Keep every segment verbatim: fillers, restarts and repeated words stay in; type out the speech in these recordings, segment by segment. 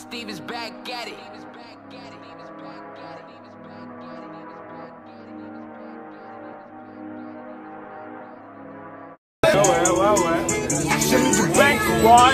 Steve is back at it. Ouais, ouais, ouais. J'ai mis du Banks, boy.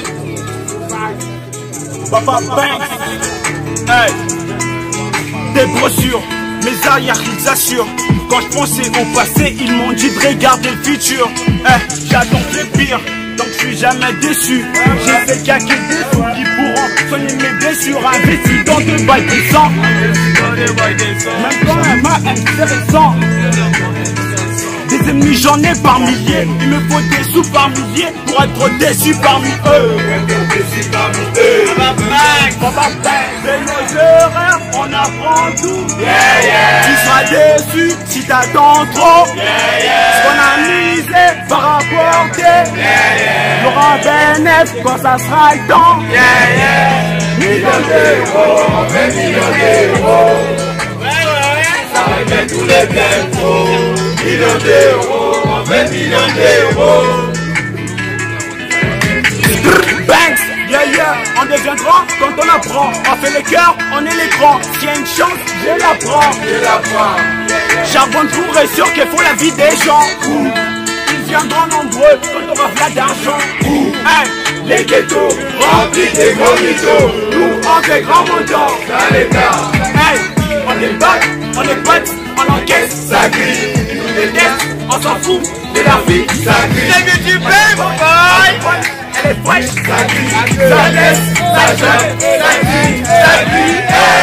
Papa Banks. Hey. Des brochures, mes arrières ils assurent. Quand je pensais au passé, ils m'ont dit de regarder le futur. Hey. J'attends le pire, donc je suis jamais déçu. J'ai fait caquer des sous qui pourront soigner mes blessures. Investi dans deux bails de sang. Même quand elle m'a intéressant. Des ennemis j'en ai par milliers. Il me faut des sous par milliers pour être déçu parmi eux. Papa Banks, Papa Banks. De nos erreurs on apprend tout. Yeah, yeah. Tu seras déçu si t'attends trop. Yeah, yeah. Ce qu'on a misé va rapporter. Yeah, yeah. Y'aura bénéfice quand ça sera le temps. Yeah, yeah. Millions d'euros, vingt millions d'euros. Ouais, ouais, ça règle tous les bientôt. Millions d'euros, vingt millions d'euros. Banks, yeah yeah, on devient grand quand on apprend. On fait le cœur, on est l'écran. S'il y a une chance, je la prends. Je la prends. Charbonne pour est sûr qu'il faut la vie des gens. Ouh. Ils viendront nombreux quand on aura plein d'argent. Hey, les ghettos remplis des gros mythos. Nous on fait grand montant dans l'état. Hey, on est back, on est potes, on encaisse, ça grille. On s'en fout de la vie, ça crie. T'as que tu payes, mon boy. Elle est fraîche, ça crie. Ça laisse, ça jeune, ça crie, ça crie.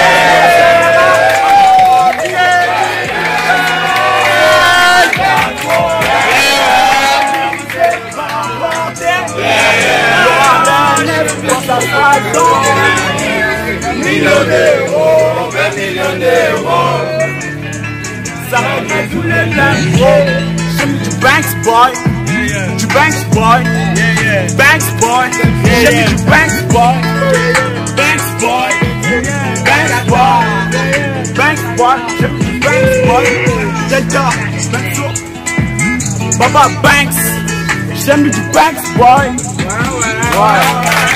Millions d'euros, vingt millions d'euros. Ça règle tous les biens. J'ai mis du Banks boy, yeah, yeah. Du Banks boy, yeah, yeah. Banks boy, yeah, j'ai mis du Banks boy, yeah. Banks boy, yeah. Banks boy, Banks boy, j'ai mis du Banks boy, Delta, Banks, Papa Banks, j'ai mis du Banks boy, ouais, ouais, ouais.